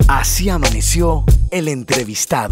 Así amaneció el entrevistado.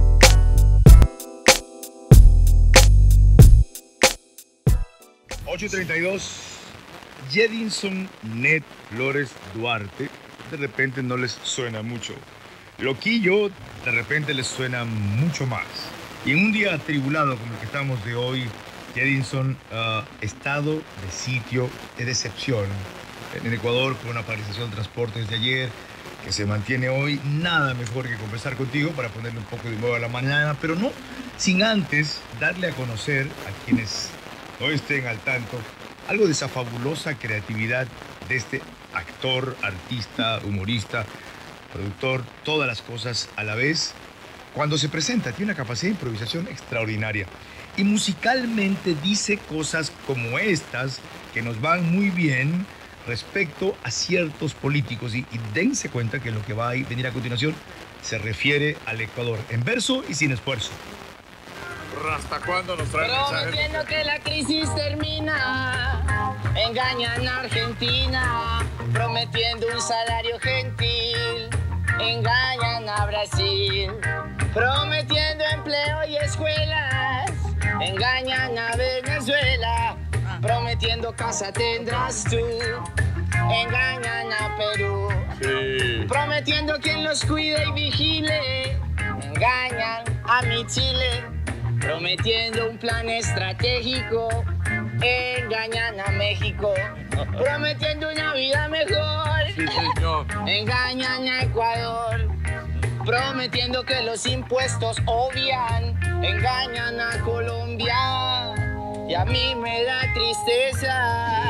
...8:32... Jedinson Ned Flores Duarte... de repente no les suena mucho. Loquillo, de repente les suena mucho más. Y en un día atribulado como el que estamos de hoy, Jedinson, estado de sitio, de decepción. En Ecuador, con una paralización de transportes de ayer, que se mantiene hoy, nada mejor que conversar contigo para ponerle un poco de nuevo a la mañana, pero no sin antes darle a conocer a quienes no estén al tanto algo de esa fabulosa creatividad de este actor, artista, humorista, productor, todas las cosas a la vez. Cuando se presenta, tiene una capacidad de improvisación extraordinaria. Y musicalmente dice cosas como estas que nos van muy bien respecto a ciertos políticos. Y dense cuenta que lo que va a venir a continuación se refiere al Ecuador, en verso y sin esfuerzo. ¿Hasta cuándo nos traen mensajes? Prometiendo que la crisis termina, engañan a Argentina. Prometiendo un salario gentil, engañan a Brasil. Prometiendo empleo y escuelas, engañan a Venezuela. Prometiendo casa tendrás tú, engañan a Perú. Sí. Prometiendo quien los cuide y vigile, engañan a mi Chile. Prometiendo un plan estratégico, engañan a México. Prometiendo una vida mejor, Sí, señor. engañan a Ecuador. Prometiendo que los impuestos obvian, engañan a Colombia. Y a mí me da tristeza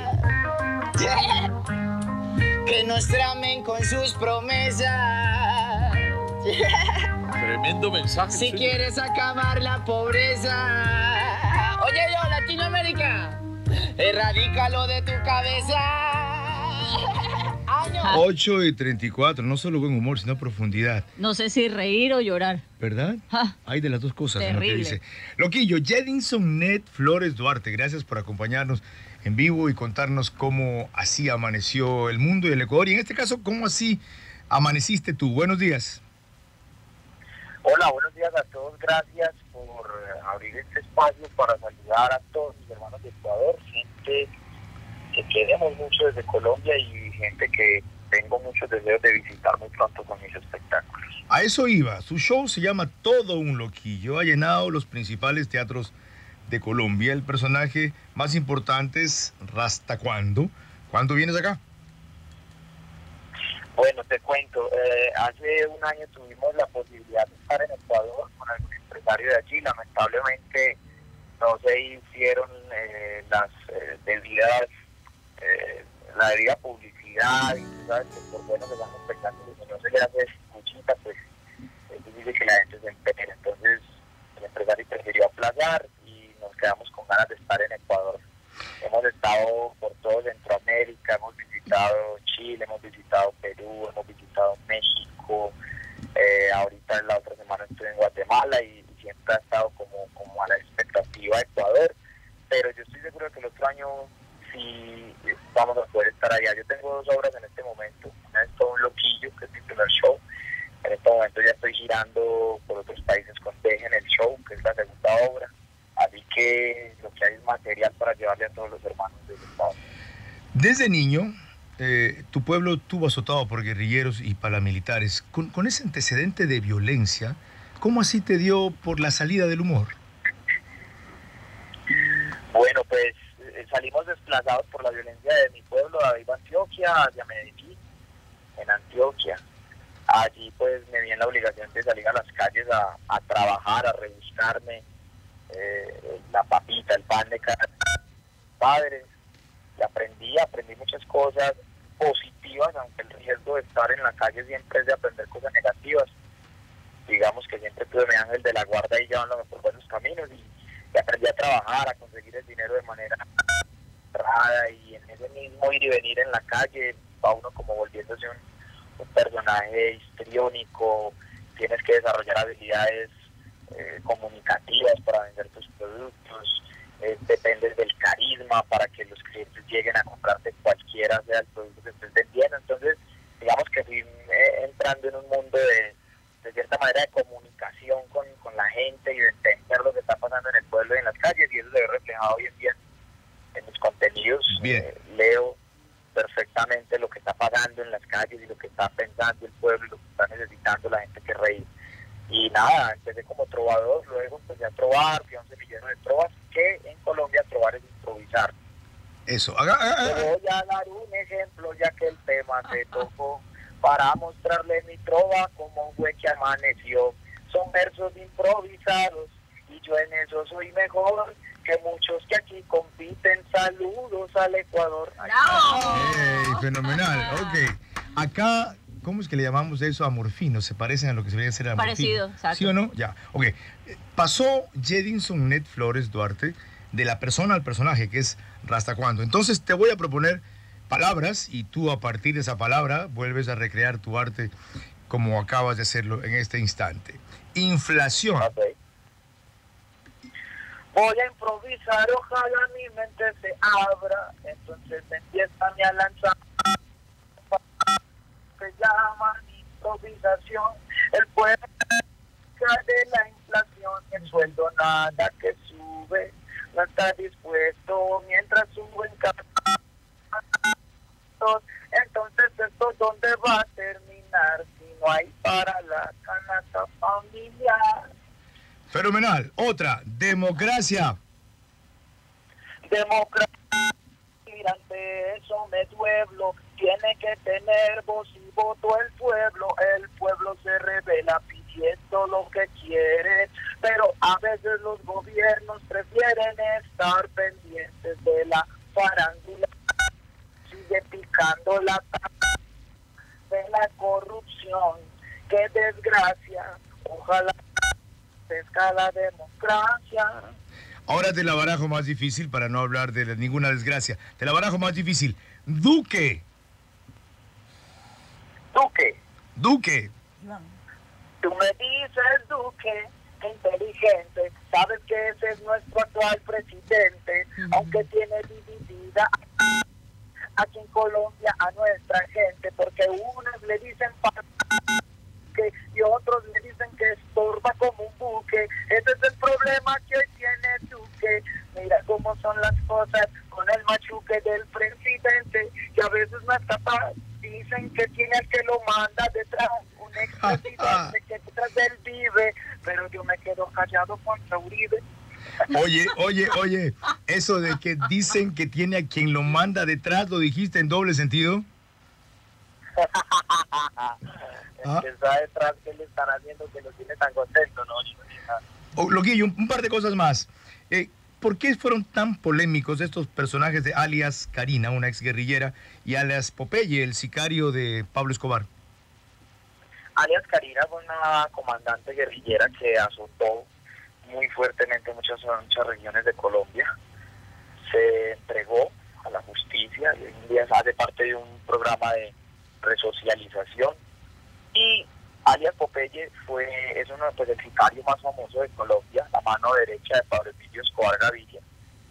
que nos tramen con sus promesas. Tremendo mensaje. Si sí. quieres acabar la pobreza, oye yo, Latinoamérica, erradícalo de tu cabeza. Año. 8:34, no solo buen humor, sino profundidad. No sé si reír o llorar. ¿Verdad? Ja. Hay de las dos cosas en lo que Terrible. dice. Loquillo, Jedinson Ned Flores Duarte, gracias por acompañarnos en vivo y contarnos cómo así amaneció el mundo y el Ecuador. Y en este caso, cómo así amaneciste tú. Buenos días. Hola, buenos días a todos. Gracias por abrir este espacio para saludar a todos mis hermanos de Ecuador, gente que queremos mucho desde Colombia y gente que tengo muchos deseos de visitar muy pronto con mis espectáculos. A eso iba. Su show se llama Todo un Loquillo. Ha llenado los principales teatros de Colombia. El personaje más importante es Rasta Cuando. ¿Cuándo vienes acá? Bueno, te cuento, hace un año tuvimos la posibilidad de estar en Ecuador con algún empresario de allí. Lamentablemente no se hicieron las debidas, la debida publicidad, y tú sabes que por bueno que sean espectáculos, si no se le hace escuchita, pues es difícil que la gente se entere. Entonces el empresario prefirió aplazar y nos quedamos con ganas de estar en Ecuador. Hemos estado por todo Centroamérica, hemos visitado Chile, hemos visitado Perú, hemos visitado México, ahorita la otra semana estuve en Guatemala y siempre ha estado como a la expectativa de Ecuador, pero yo estoy seguro de que el otro año sí vamos a poder estar allá. Yo tengo dos obras en este momento, una es Todo un Loquillo, que es mi primer show. En este momento ya estoy girando por otros países con Dejen el Show, que es la segunda obra. Así que lo que hay es material para llevarle a todos los hermanos del Estado. Desde niño, tu pueblo estuvo azotado por guerrilleros y paramilitares. Con ese antecedente de violencia, ¿cómo así te dio por la salida del humor? Bueno, pues salimos desplazados por la violencia de mi pueblo, David, Antioquia, hacia Medellín, en Antioquia. Allí pues me vi en la obligación de salir a las calles a trabajar, a rebuscarme la papita, el pan de cada padre. Y aprendí muchas cosas positivas, aunque el riesgo de estar en la calle siempre es de aprender cosas negativas. Digamos que siempre tuve mi ángel de la guarda y llevándome por buenos caminos y aprendí a trabajar, a conseguir el dinero de manera honrada, y en ese mismo ir y venir en la calle va uno como volviéndose un personaje histriónico. Tienes que desarrollar habilidades comunicativas para vender tus productos, dependes del carisma para que los clientes lleguen a comprarte cualquiera sea el producto que estés vendiendo. Entonces digamos que fui entrando en un mundo de cierta manera de comunicación con la gente y de entender lo que está pasando en el pueblo y en las calles, y eso se ve reflejado hoy en día en mis contenidos. Leo perfectamente lo que está pasando en las calles y lo que está pensando el pueblo y lo que está necesitando la gente que reír. Y nada, empecé como trovador, luego empecé a trovar, fui a un semillero de trovas, que en Colombia trovar es improvisar. Eso. Te voy a dar un ejemplo, ya que el tema te tocó, para mostrarle mi trova como un güey que amaneció. Son versos improvisados y yo en eso soy mejor que muchos que aquí compiten. Saludos al Ecuador. ¡Bravo! Fenomenal, ok. Acá, ¿cómo es que le llamamos eso? Amorfino, se parecen a lo que se debería ser amorfino. Parecido, exacto. ¿Sí o no? Ya, ok. Pasó Jedinson Net Flores Duarte de la persona al personaje, que es Rasta Cuando. Entonces te voy a proponer palabras y tú a partir de esa palabra vuelves a recrear tu arte como acabas de hacerlo en este instante. Inflación. Okay. Voy a improvisar, ojalá mi mente se abra, entonces empieza a lanzar. Se llama improvisación, el pueblo de la inflación, el sueldo nada que sube, no está dispuesto mientras suben entonces esto dónde va a terminar si no hay para la canasta familiar. Fenomenal. Otra, democracia. Democracia, ante eso me duelo, tiene que tener voz y voto el pueblo se revela pidiendo lo que quiere, pero a veces los gobiernos prefieren estar pendientes de la farándula, sigue picando la de la corrupción, qué desgracia, ojalá pesca la democracia. Ahora te la barajo más difícil para no hablar de ninguna desgracia. Te la barajo más difícil. Duque. Duque. Tú me dices, Duque, inteligente, sabes que ese es nuestro actual presidente, aunque tiene dividida aquí en Colombia a nuestra gente, porque unos le dicen y otros le dicen que estorba como un buque. Ese es el problema que hoy tiene Duque. Mira cómo son las cosas con el machuque del presidente, que a veces no es capaz. Dicen que tiene el que lo manda detrás, un expresidente que detrás de él vive, pero yo me quedo callado contra Uribe. Oye, eso de que dicen que tiene a quien lo manda detrás, ¿lo dijiste en doble sentido? El que está detrás, ¿qué le están haciendo que lo tiene tan contento? No, Loquillo, un par de cosas más. ¿Por qué fueron tan polémicos estos personajes de alias Karina, una exguerrillera, y alias Popeye, el sicario de Pablo Escobar? Alias Karina fue una comandante guerrillera que azotó muy fuertemente muchas regiones de Colombia. Se entregó a la justicia y hoy en día hace parte de un programa de resocialización. Y alias Popeye es uno pues, el sicario más famoso de Colombia, la mano derecha de Pablo Emilio Escobar Gaviria.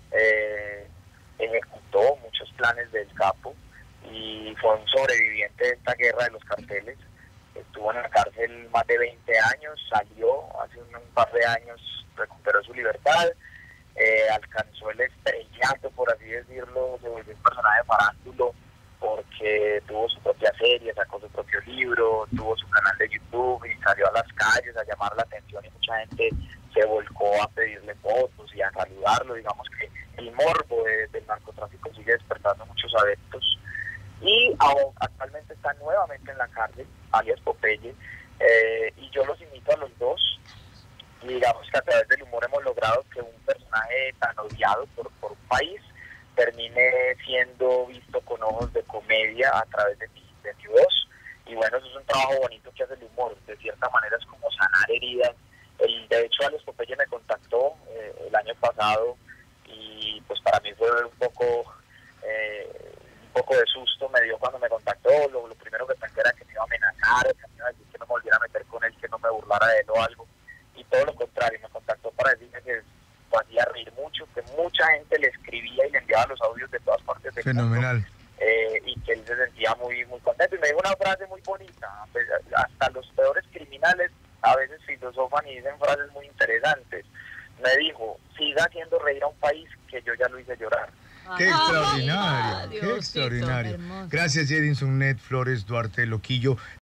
Ejecutó muchos planes del capo y fue un sobreviviente de esta guerra de los carteles. Estuvo en la cárcel más de 20 años, salió hace un par de años, recuperó su libertad, alcanzó el estrellato, por así decirlo, se volvió un personaje farándulo porque tuvo su propia serie, sacó su propio libro, tuvo su canal de YouTube y salió a las calles a llamar la atención y mucha gente se volcó a pedirle fotos y a saludarlo. Digamos que el morbo del narcotráfico sigue despertando muchos adeptos y actualmente está nuevamente en la cárcel, alias Popeye, y yo los invito a los dos. Y digamos que a través del humor hemos logrado que un personaje tan odiado por un país termine siendo visto con ojos de comedia a través de mi voz. Y bueno, eso es un trabajo bonito que hace el humor. De cierta manera es como sanar heridas. De hecho, Alex Popeye me contactó el año pasado y pues para mí fue un poco de susto me dio cuando me contactó. Lo primero que pensé era que me iba a amenazar, que me iba a decir que no me volviera a meter con él, que no me burlara de él o algo. Y todo lo contrario, me contactó para decirme que lo hacía reír mucho, que mucha gente le escribía y le enviaba los audios de todas partes del Fenomenal. mundo, y que él se sentía muy, muy contento. Y me dijo una frase muy bonita bonita. Pues, hasta los peores criminales a veces filosofan y dicen frases muy interesantes. Me dijo, siga haciendo reír a un país que yo ya lo hice llorar. ¡Qué extraordinario! ¡Qué Diosito, extraordinario! hermoso. Gracias, Jedinson Net Flores Duarte Loquillo.